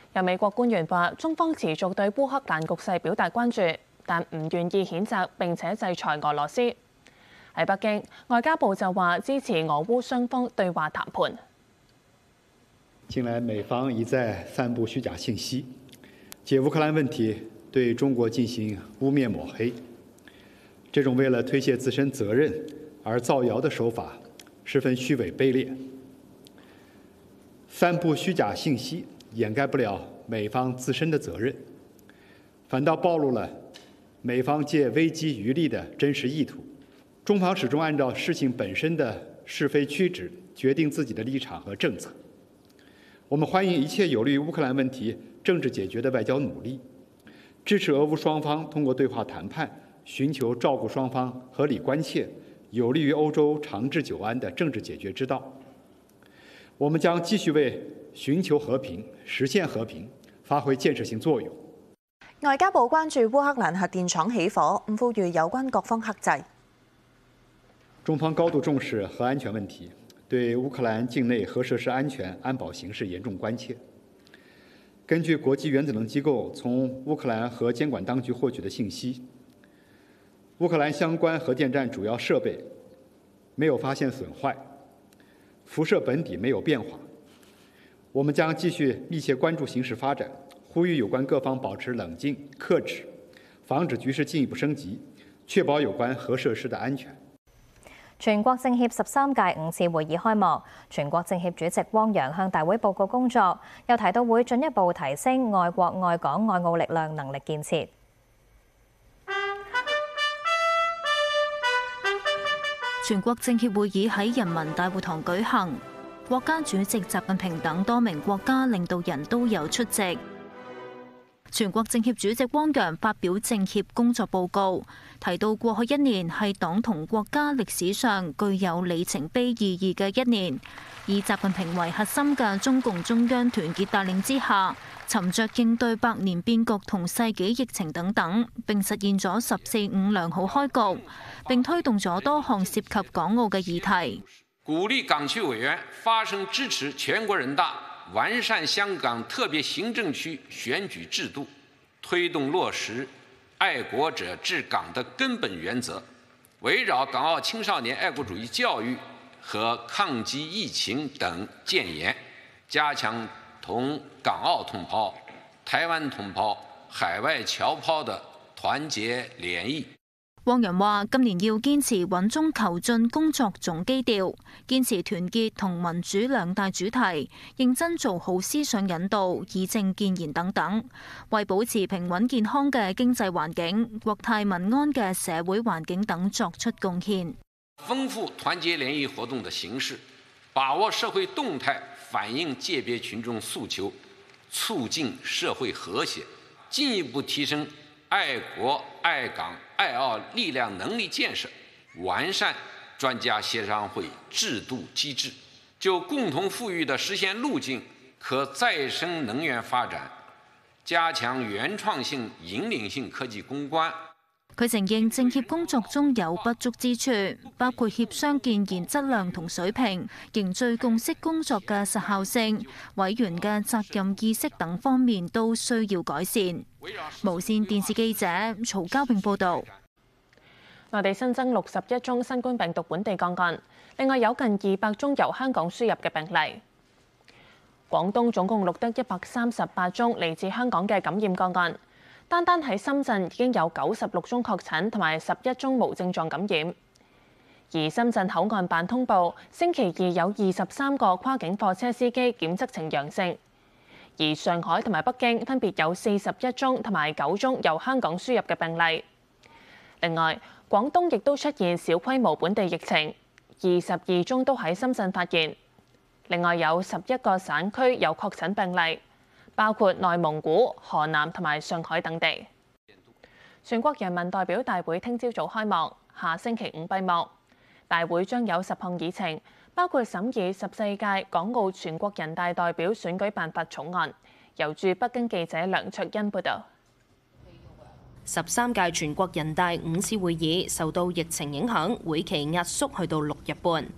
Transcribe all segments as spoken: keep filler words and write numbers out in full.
有美國官員話，中方持續對烏克蘭局勢表達關注，但唔願意譴責並且制裁俄羅斯。喺北京，外交部就話支持俄烏雙方對話談判。 近來美方一再散布虛假信息，借烏克蘭問題對中國進行污蔑抹黑，這種為了推卸自身責任而造謠的手法，十分虛偽卑劣。散布虛假信息掩蓋不了美方自身的責任，反倒暴露了美方借危機漁利的真實意圖。中方始終按照事情本身的是非曲直決定自己的立場和政策。我們歡迎一切有利於烏克蘭問題政治解決的外交努力，支持俄烏雙方通過對話談判，尋求照顧雙方合理關切、有利於歐洲長治久安的政治解決之道。我們將繼續為尋求和平、實現和平發揮建設性作用。 外交部關注烏克蘭核電廠起火，呼籲有關各方克制。 中方高度重視核安全問題，對烏克蘭境內核設施安全安保形勢嚴重關切。根據國際原子能機構從烏克蘭核監管當局獲取的信息，烏克蘭相關核電站主要設備沒有發現損壞，輻射本底沒有變化。我們將繼續密切關注形勢發展，呼籲有關各方保持冷靜克制，防止局勢進一步升級，確保有關核設施的安全。 全國政協十三屆五次會議開幕，全國政協主席汪洋向大會報告工作，又提到會進一步提升愛國愛港愛澳力量能力建設。 全國政協會議喺人民大會堂舉行，國家主席習近平等多名國家領導人都有出席。全國政協主席汪洋發表政協工作報告，提到過去一年係黨同國家歷史上具有里程碑意義嘅一年，以習近平為核心嘅中共中央團結帶領之下，沉着應對百年變局同世紀疫情等等，並實現咗十四五良好開局，並推動咗多項涉及港澳嘅議題。 鼓勵港區委員發聲支持全國人大完善香港特別行政區選舉制度，推動落實愛國者治港的根本原則，圍繞港澳青少年愛國主義教育和抗擊疫情等建言，加強同港澳同胞、台灣同胞、海外僑胞的團結聯誼。 汪洋話：今年要堅持穩中求進工作總基調，堅持團結同民主兩大主題，認真做好思想引導、以政建言等等，為保持平穩健康嘅經濟環境、國泰民安嘅社會環境等作出貢獻。 豐富團結聯誼活動的形式，把握社會動態，反映界別群眾訴求，促進社會和諧，進一步提升愛國愛港愛澳力量能力建設，完善專家協商會制度機制，就共同富裕的實現路徑、可再生能源發展，加強原創性、引領性科技攻關。 佢承認政協工作中有不足之處，包括協商建言質量同水平、凝聚共識工作嘅實效性、委員嘅責任意識等方面都需要改善。無線電視記者曹家永報導。 內地新增六十一宗新冠病毒本地個案，另外有近二百宗由香港輸入嘅病例。廣東總共錄得一百三十八宗嚟自香港嘅感染個案。單單喺深圳已經有九十六宗確診同埋十一宗無症狀感染，而深圳口岸辦通報星期二有二十三個跨境貨車司機檢測呈陽性，而上海同埋北京分別有四十一宗同埋九宗由香港輸入嘅病例。另外，廣東亦都出現小規模本地疫情，二十二宗都喺深圳發現，另外有十一個省區有確診病例，包括內蒙古、河南同埋上海等地。全國人民代表大會聽朝早開幕，下星期五閉幕。大會將有十項議程，包括審議十四屆港澳全國人大代表選舉辦法草案。由駐北京記者梁卓欣報導。 十三屆全國人大五次會議受到疫情影響，會期壓縮去到六日半。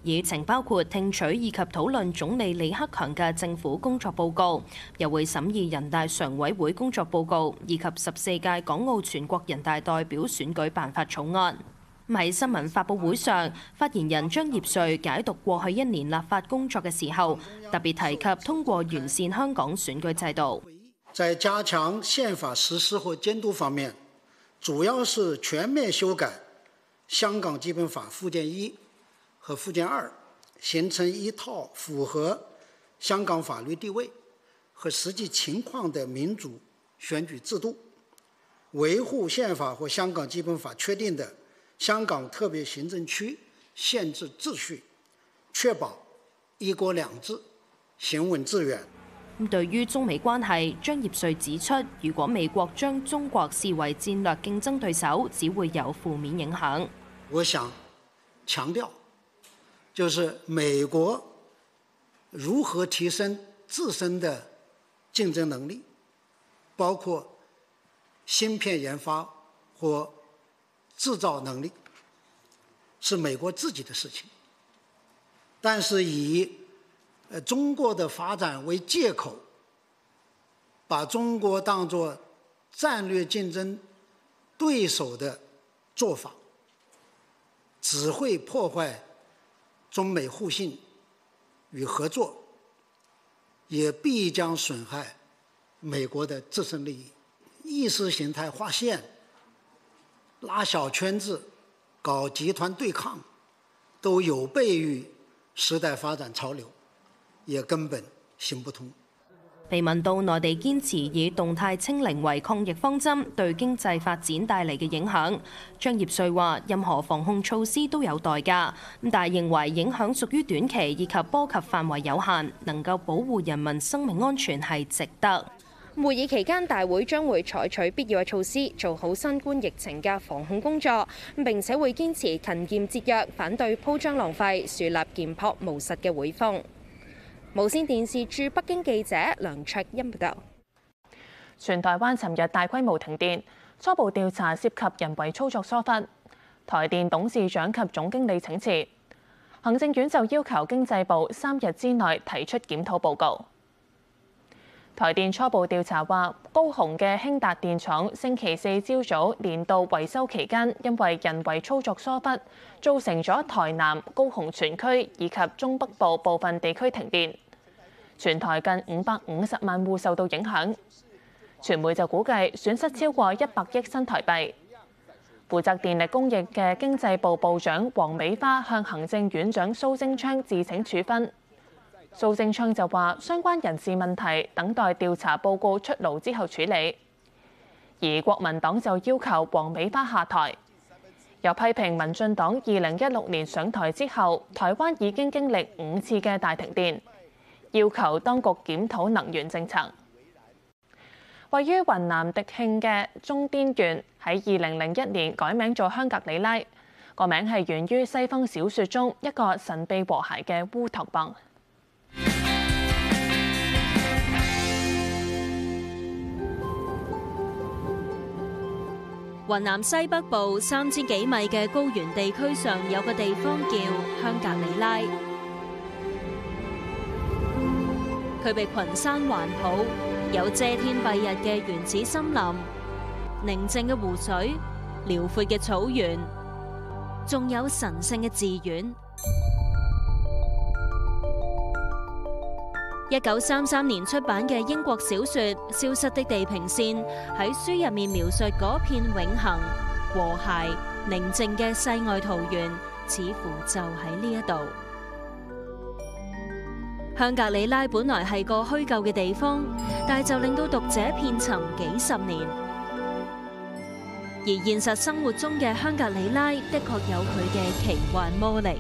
議程包括聽取以及討論總理李克強嘅政府工作報告，又會審議人大常委會工作報告以及十四屆港澳全國人大代表選舉辦法草案。喺新聞發佈會上，發言人張業遂解讀過去一年立法工作嘅時候，特別提及通過完善香港選舉制度。 在加強憲法實施和監督方面，主要是全面修改香港基本法附件一和附件二，形成一套符合香港法律地位和實際情況的民主選舉制度，維護憲法和香港基本法確定的香港特別行政區憲制秩序，確保一國兩制行穩致遠。 對於中美關係，張業遂指出，如果美國將中國視為戰略競爭對手，只會有負面影響。 我想強調，就是美國如何提升自身的競爭能力，包括芯片研發或製造能力，是美國自己的事情。但是以呃中國的發展為借口，把中國當作戰略競爭對手的做法，只會破壞中美互信與合作，也必將損害美國的自身利益。意識形態劃線、拉小圈子、搞集團對抗，都有悖於時代發展潮流，也根本行不通。 被問到內地堅持以動態清零為抗疫方針對經濟發展帶嚟嘅影響，張業遂話：任何防控措施都有代價，但係認為影響屬於短期以及波及範圍有限，能夠保護人民生命安全係值得。 會議期間，大會將會採取必要嘅措施，做好新冠疫情嘅防控工作，並且會堅持勤儉節約，反對鋪張浪費，樹立簡樸務實嘅會風。無線電視駐北京記者梁卓欣報道。 全台灣尋日大規模停電，初步調查涉及人為操作疏忽。台電董事長及總經理請辭，行政院就要求經濟部三日之內提出檢討報告。台電初步調查話，高雄嘅興達電廠星期四朝早年度維修期間，因為人為操作疏忽，造成咗台南、高雄全區以及中北部部分地區停電，全台近五百五十萬戶受到影響。傳媒就估計損失超過一百億新台幣。負責電力供應嘅經濟部部長黃美花向行政院長蘇貞昌自請處分。蘇貞昌就話，相關人事問題等待調查報告出爐之後處理。而國民黨就要求黃美花下台，又批評民進黨二零一六年上台之後，台灣已經經歷五次嘅大停電，要求當局檢討能源政策。位於雲南迪慶嘅中甸縣喺二零零一年改名做香格里拉，個名係源於西方小說中一個神秘和諧嘅烏托邦。 雲南西北部三千幾米嘅高原地區上有個地方叫香格里拉，佢被群山環抱，有遮天蔽日嘅原始森林、寧靜嘅湖水、遼闊嘅草原，仲有神聖嘅寺院。一九三三年出版嘅英國小說《消失的地平線》喺書入面描述嗰片永恆、和諧、寧靜嘅世外桃源，似乎就喺呢一度。香格里拉本來係個虛構嘅地方，但係就令到讀者遍尋幾十年。而現實生活中嘅香格里拉，的確有佢嘅奇幻魔力。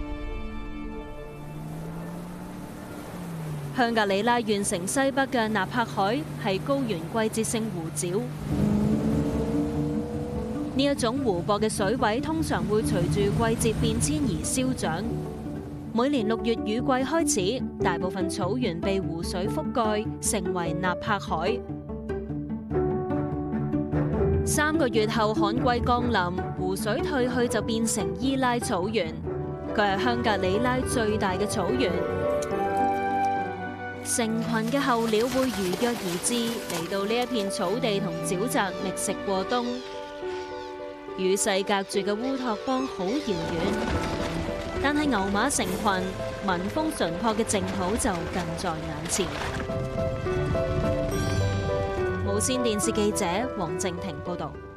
香格里拉縣城西北嘅納柏海係高原季節性湖沼，呢一種湖泊嘅水位通常會隨住季節變遷而消長。每年六月雨季開始，大部分草原被湖水覆蓋，成為納柏海。三個月後旱季降臨，湖水退去就變成伊拉草原。 佢係香格里拉最大嘅草原。成群嘅候鳥會如約而至，嚟到呢一片草地同沼澤覓食過冬。與世隔絕嘅烏托邦好遙遠，但係牛馬成群、民風淳樸嘅淨土就近在眼前。無線電視記者黃靜婷報導。